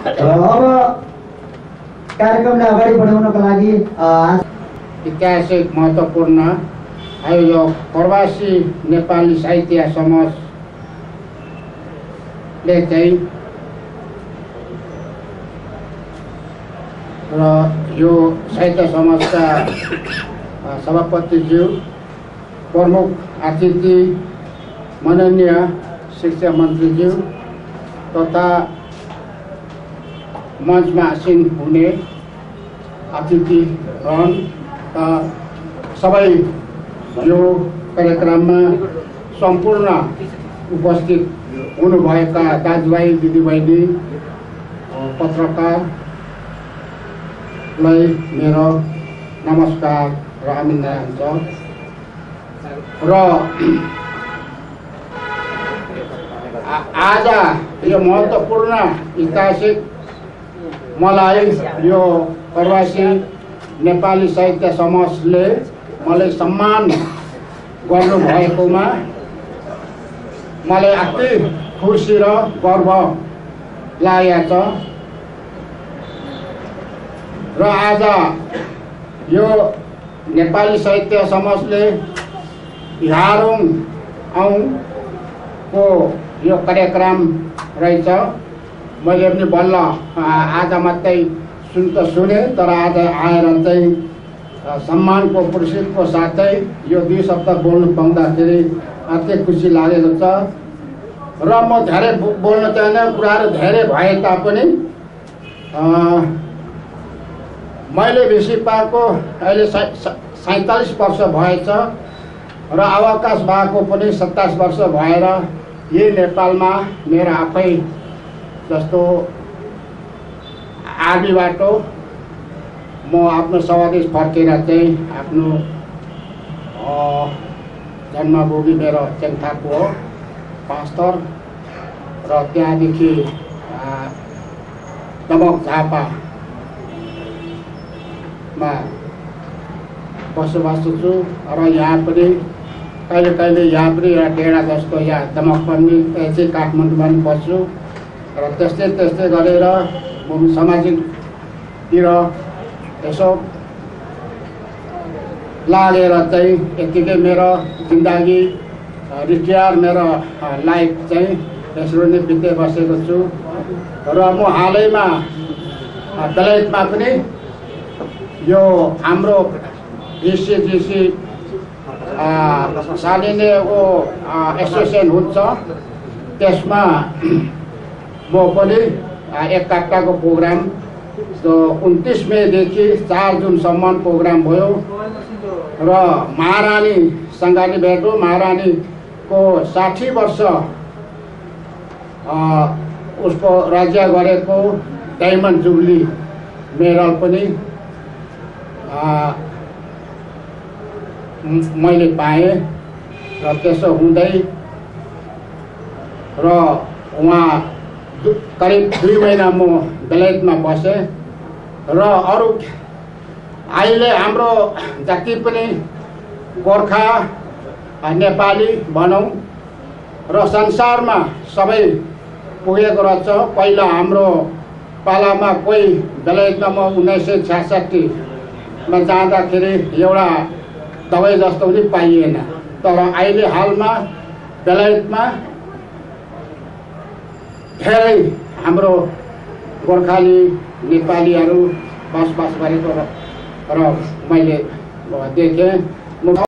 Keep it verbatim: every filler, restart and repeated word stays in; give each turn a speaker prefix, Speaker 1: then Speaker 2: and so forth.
Speaker 1: अब कार्यक्रमलाई अगाडि बढाउनको लागि
Speaker 2: ऐतिहासिक महत्त्वपूर्ण आयोजक प्रवासी नेपाली साहित्य समाजले चाहिँ र यो साहित्य समाजका सभापतिज्यू प्रमुख अतिथि माननीय शिक्षा मन्त्रीज्यू तथा मञ्चमा आसीन हुने अतिथिगण सबै यो कार्यक्रममा सम्पूर्ण उपस्थित हुनुभएका दाजुभाइ दिदीबहिनी पत्रकारलाई मेरो नमस्कार र अभिनन्दन छ। र आज यो महत्त्वपूर्ण ऐतिहासिक मलाई यो प्रवासी नेपाली साहित्य समाजले मलाई सम्मान गर्नुभएकोमा मलाई अति खुसी र गर्व लागेको छ। र आज यो नेपाली साहित्य समाजले यारौं औँको यो कार्यक्रम रहेछ। मैले पनि बल्ल आज मात्रै सुन त सुने, तर आज आएर चाहिँ सम्मानको पुरस्कृतको साथै यो दुई शब्द बोल्नु पाउँदाखेरि अति खुसी लागेको छ। र म धेरै बोल्न चाहने कुराहरू धेरै भए तापनि मैले बेसी पाएको अहिले सैँतालिस वर्ष भएछ र अवकाश भएको पनि सत्ताइस वर्ष भएर यही नेपालमा मेरो आफै जस्तो आर्मीबाट म आफ्नो स्वदेश फर्केर चाहिँ आफ्नो जन्मभूमि मेरो चेङ्थाको हो पाँचथर, र त्यहाँदेखि दमक झापामा बसोबास छु। र यहाँ पनि कहिले कहिले यहाँ पनि र डेढा जस्तो यहाँ दमक पनि चाहिँ काठमाडौँमा पनि बस्छु। र त्यस्तै त्यस्तै गरेर म सामाजिकतिर यसो लागेर चाहिँ यतिकै मेरो जिन्दगी रिटायर मेरो लाइफ चाहिँ यसरी नै बित्दै बसेको छु। र म हालैमा बेलायतमा पनि यो हाम्रो डिसिजिसी सालिनेको एसोसिएसन हुन्छ, त्यसमा म पनि एक हप्ताको प्रोग्राम जो उन्तीस मेदेखि चार जुनसम्म प्रोग्राम भयो। र महारानी सङ्गाली भेटो महारानीको साठी वर्ष उसको राज्य गरेको डायमन्ड जुबली मेडल पनि मैले पाएँ। र त्यसो हुँदै र उहाँ करिब दुई महिना म बेलायतमा बसेँ। र अरू अहिले हाम्रो जति पनि गोर्खा नेपाली भनौँ र संसारमा सबै पुगेको रहेछ। पहिला हाम्रो पालामा कोही बेलायतमा म उन्नाइस सय छ्यासठीमा जाँदाखेरि एउटा दबाई जस्तो पनि पाइएन, तर अहिले हालमा बेलायतमा धेरै हाम्रो गोर्खाली नेपालीहरू बसोबास गरेको र मैले देखेँ।